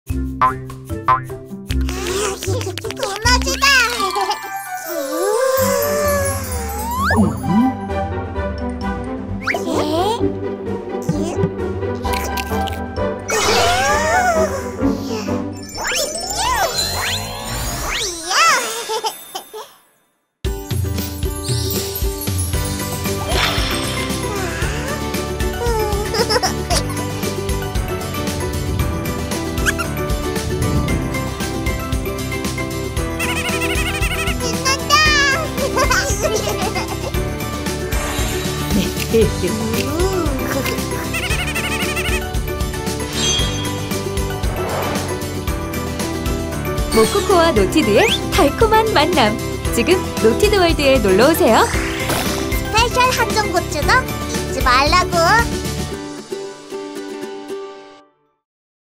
도넛이다! 모코코와 노티드의 달콤한 만남. 지금 노티드 월드에 놀러오세요. 스페셜 한정 굿즈도 잊지 말라고.